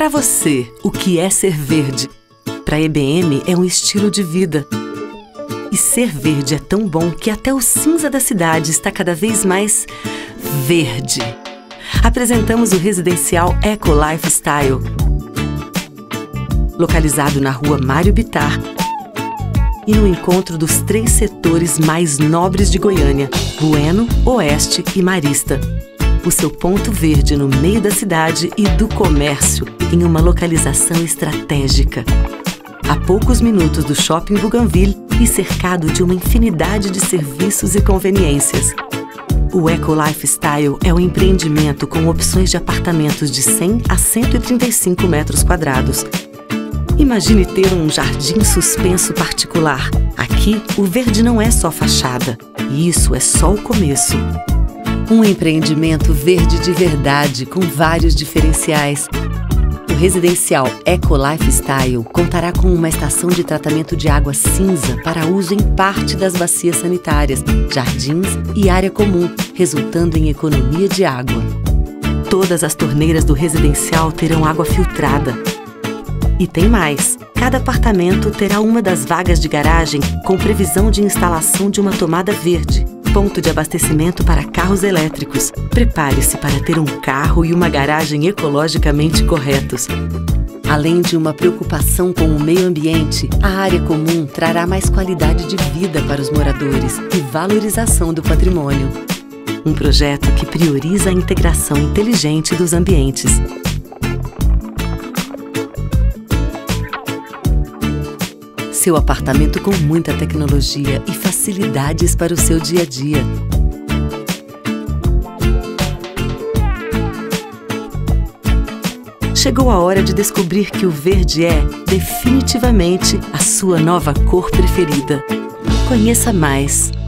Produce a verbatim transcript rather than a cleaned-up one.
Para você, o que é ser verde? Para a E B M é um estilo de vida. E ser verde é tão bom que até o cinza da cidade está cada vez mais verde. Apresentamos o residencial Eco Lifestyle, localizado na rua Mário Bittar e no encontro dos três setores mais nobres de Goiânia, Bueno, Oeste e Marista. O seu ponto verde no meio da cidade e do comércio, em uma localização estratégica. A poucos minutos do Shopping Bougainville e cercado de uma infinidade de serviços e conveniências. O Eco Lifestyle é um empreendimento com opções de apartamentos de cem a cento e trinta e cinco metros quadrados. Imagine ter um jardim suspenso particular. Aqui, o verde não é só fachada. E isso é só o começo. Um empreendimento verde de verdade, com vários diferenciais. O residencial Eco Lifestyle contará com uma estação de tratamento de água cinza para uso em parte das bacias sanitárias, jardins e área comum, resultando em economia de água. Todas as torneiras do residencial terão água filtrada. E tem mais! Cada apartamento terá uma das vagas de garagem com previsão de instalação de uma tomada verde, ponto de abastecimento para carros elétricos. Prepare-se para ter um carro e uma garagem ecologicamente corretos. Além de uma preocupação com o meio ambiente, a área comum trará mais qualidade de vida para os moradores e valorização do patrimônio. Um projeto que prioriza a integração inteligente dos ambientes. Seu apartamento com muita tecnologia e facilidades para o seu dia a dia. Chegou a hora de descobrir que o verde é, definitivamente, a sua nova cor preferida. Conheça mais!